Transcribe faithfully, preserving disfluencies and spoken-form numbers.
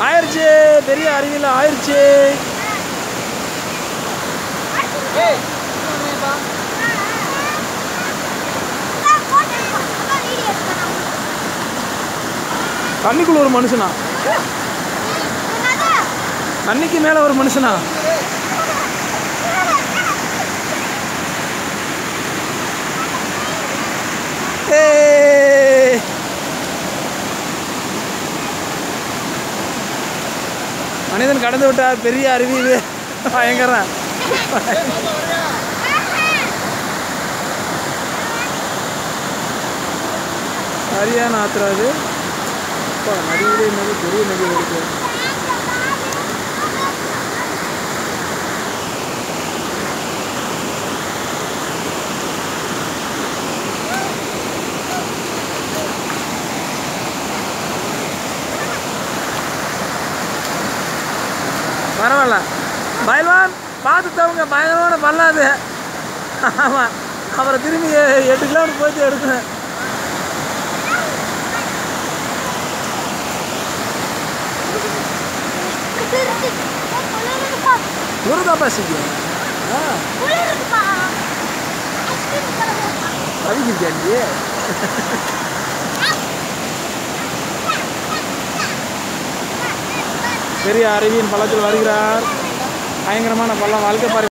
ஆயிடுச்சு, பெரிய அருவியில் ஆயிடுச்சு. தண்ணிக்குள்ள ஒரு மனுஷனா? தண்ணிக்கு மேல ஒரு மனுஷனா? மனிதன் கடந்து விட்டார் பெரிய அருவி. இது பயங்கரம். சரியான ஆத்திரா அது. நதியிலே நதி, பெரிய நதி இருக்கு. பரவாயில்ல பயில்வான், பார்த்து தவங்க, பயங்கரமான பல்லாது. ஆமாம், அப்புறம் திரும்பி எட்டு கிலோமீட்டர் போயிட்டு எடுக்கணும். குருதா பாசிக்கு அவிக்கிருக்காண்டி. பெரிய அருவியின் பள்ளத்தில் வருகிறார். பயங்கரமான பள்ளம். வாழ்க்கை பாரு.